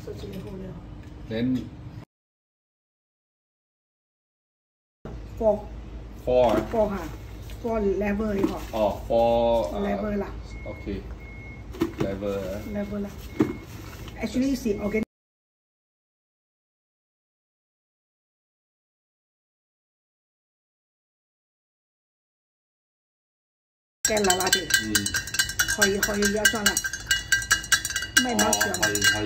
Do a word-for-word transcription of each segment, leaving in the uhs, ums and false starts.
Then four. four. Four ha. Four level đi họ. Oh, four. Uh, level lah. Okay. Level. Uh. Level lah. Actually, see organic. Cái là là gì? Ừ. Hồi hồi giờ cho là. Mấy nó sửa. Hồi hồi.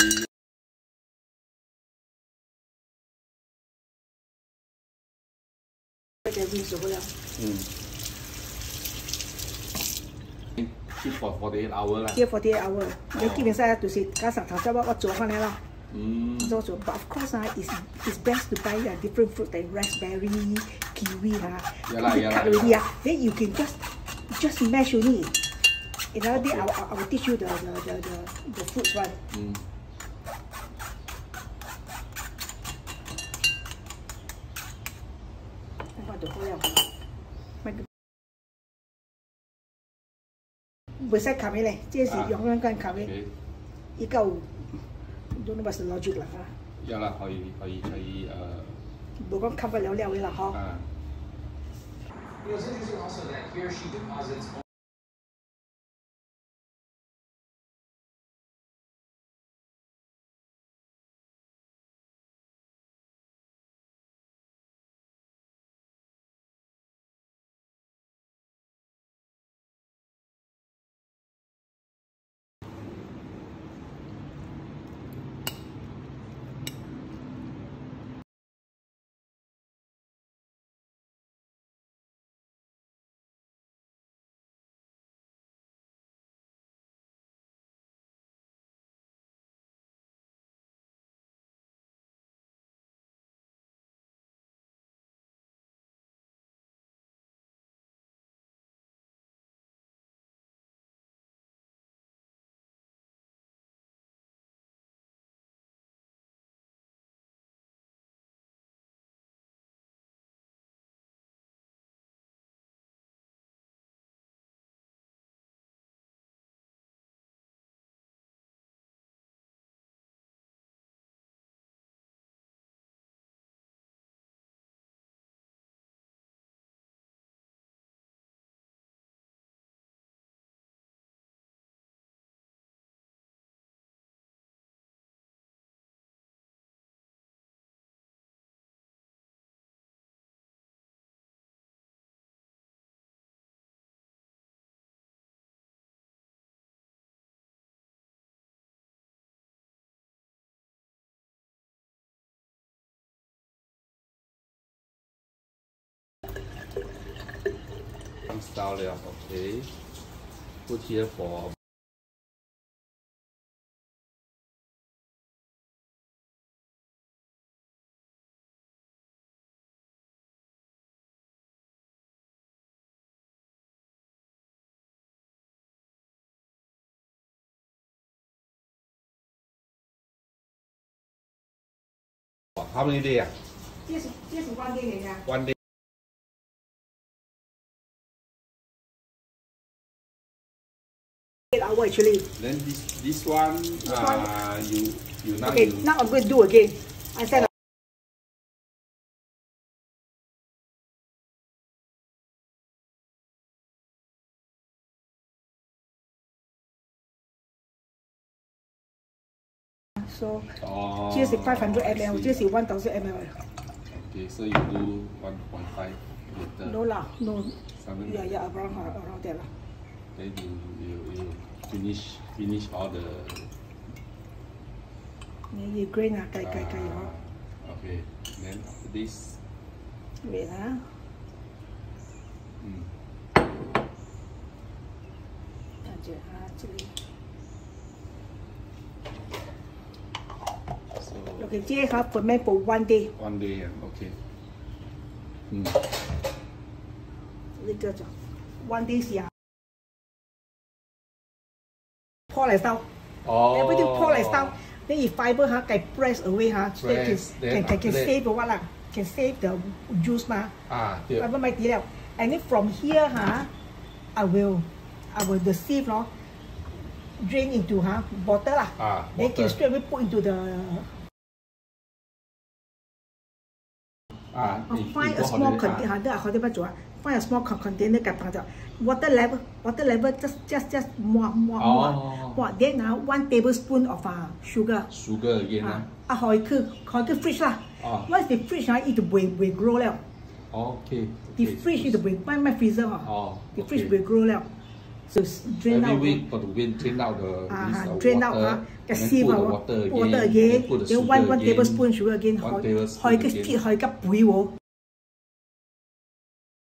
Cái gì sửa rồi? Ừ. Keep for forty-eight hours 啦。 Keep forty-eight hours。你基本上就是加上頭先我我做翻嚟啦。 嗯。 做做 ，but of course 啊 ，is is best to buy a different fruit like raspberry, kiwi 啊。 係啦係啦。 cut already 啊 ，then you can just just mash only. Another day I will I will teach you the the the the the fruits one. 嗯。 我就好了。唔使咖啡咧，即係用緊間咖啡，依家don't know what's the logic 啦嚇。 有啦，可以可以可以誒。 冇講吸不了了嘅啦嗬。 啊。 It was interesting also that here she deposits. Style 了 ，OK。Put here for. How many days? 這是這是one day嚟㗎。 One day. Eight hours actually. Then this this one, This uh, one? you you now Okay, you. now I'm going to do again. I said. So, Oh, this is five hundred I milliliters. see. This is one thousand milliliters. Okay, so you do one point five liter. No lah, no. Something Yeah, like yeah, around around there lah. Then you, you, you finish finish all the. Yeah, you grain ah, kai kai kai uh, oh. Okay, then after this. Wait ah. Mm. Aja ah, actually. So. Okay, this have ferment for one day. One day, yeah, okay. Mm. Little jo. One day xia. Pour like sao? Oh. Everything pour like sao? Then if fiber ha, can press away ha, so that can Press, can can, can then save the what lah? Can save the juice ma. Ah, yeah. Fiber 咪啲了。And then from here ha, I will, I will the sieve 咯 drain into huh, bottle lah. Ah, then bottle. can straight away put into the. Ah, Uh, you- find you a go small holiday, container. ah. 哈，好啲乜做啊？Find a small con- container 嘅放咗 water level, water level just just just more more more. Oh. More. Then ah, one tablespoon of uh, sugar. Sugar again 啊 ah. 啊，可以去可以去 fridge 啦。 啊 Once the fridge 啊，呢度會會 grow 了。 Okay. The okay. fridge 呢度會擺咩 freezer 嗬？ 哦 The fridge okay. 會 grow 了。So drain Every out. week got to win, drain out the, Ah, this, uh, drain water, out ah, and just then sieve put the out water water again, again. then put the Then sugar one one again, tablespoon sugar again. one 可以 tablespoon 可以嘅 again. 鐵可以嘅杯喎。